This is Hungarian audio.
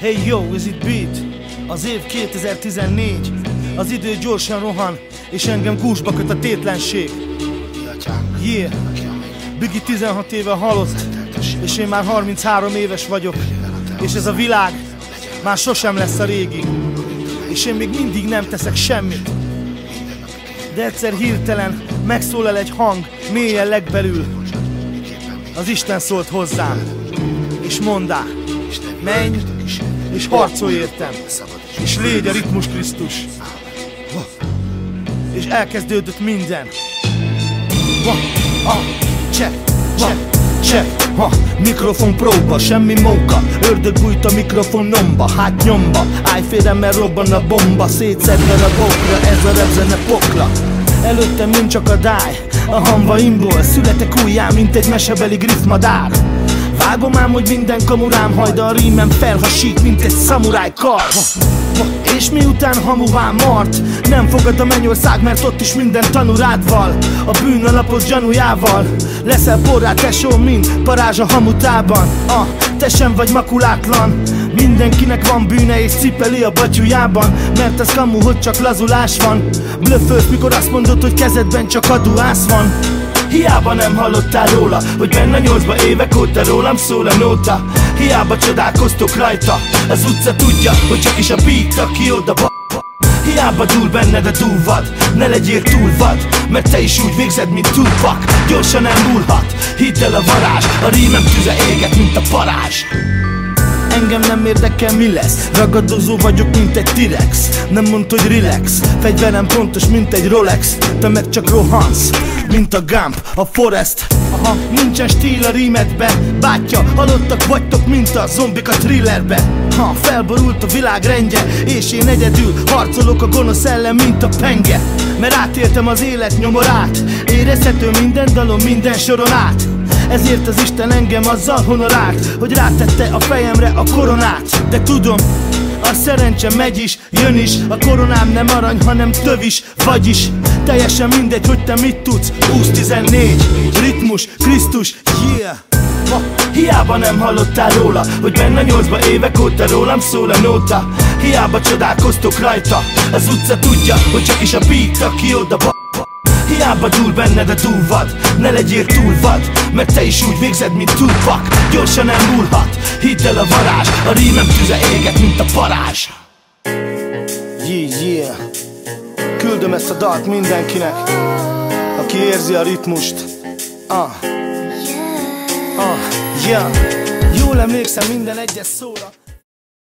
Hey yo, ez itt Beat. Az év 2014. Az idő gyorsan rohan, és engem gúzsba köt a tétlenség. Yeah. Biggie 16 éve halott, és én már 33 éves vagyok. És ez a világ már sosem lesz a régi. És én még mindig nem teszek semmit. De egyszer hirtelen megszólal egy hang mélyen legbelül. Az Isten szólt hozzám, és mondá: menj és harcolj értem, és légy a ritmus Krisztus. És elkezdődött minden. Check. Mikrofon próba, semmi móka. Ördög bújt a mikrofonomba, hát nyomba. Állj félre, mert robban a bomba. Szétszedve a bokra, ez a repzene pokla. Előttem nincs akadály, a hamvaimból születek újjá, mint egy mesebeli griffmadár. Vágom ám, hogy minden kamurám haj, de a rímem felhasít, mint egy szamuráj kar. És miután hamuvá mart, nem fogad a mennyország, mert ott is minden tanú rád val. A bűn alapos gyanújával leszel porrá, tesó, mint parázs a hamutában. Te sem vagy makulátlan, mindenkinek van bűne és cipeli a batyujában. Mert ez kamu, hogy csak lazulás van. Blöffölsz, mikor azt mondod, hogy kezedben csak aduász van. Hiába nem hallottál róla, hogy benne 8-ba évek óta rólam szól a nóta. Hiába csodálkoztok rajta, az utca tudja, hogy csak is a beat, aki oda Hiába dúl benned a dúvad, ne legyél túl vad, mert te is úgy végzed, mint Tupac. Gyorsan elmúlhat, hidd el a varázs, a rímem tüze éget, mint a parázs. Engem nem érdekel, mi lesz, ragadozó vagyok, mint egy T-rex. Nem mondd, hogy relax, fegyverem pontos, mint egy Rolex. Te meg csak rohansz, mint a Gump, a Forrest. Nincsen stíl a rímedbe, bátya, halottak vagytok, mint a zombik a thrillerbe. Felborult a világ rendje, és én egyedül harcolok a gonosz ellen, mint a penge. Mert átéltem az élet nyomorát, érezhető minden dalon, minden soron át. Ezért az Isten engem azzal honorált, hogy rátette a fejemre a koronát. De tudom, a szerencse megy is, jön is, a koronám nem arany, hanem tövis, vagyis teljesen mindegy, hogy te mit tudsz. 20-14, ritmus, Krisztus, yeah. Hiába nem hallottál róla, hogy benne 8-ba évek óta rólam szól a nóta. Hiába csodálkoztok rajta, az utca tudja, hogy csak is a beat, aki oda Hiába dúl benned a dúvad, ne legyél túl vad, mert te is úgy végzed, mint Tupac. Gyorsan elmúlhat, hidd el a varázs, a rímem tüze éget, mint a parázs. Yeah. Küldöm ezt a dalt mindenkinek, aki érzi a ritmust. Yeah. Jól emlékszem minden egyes szóra.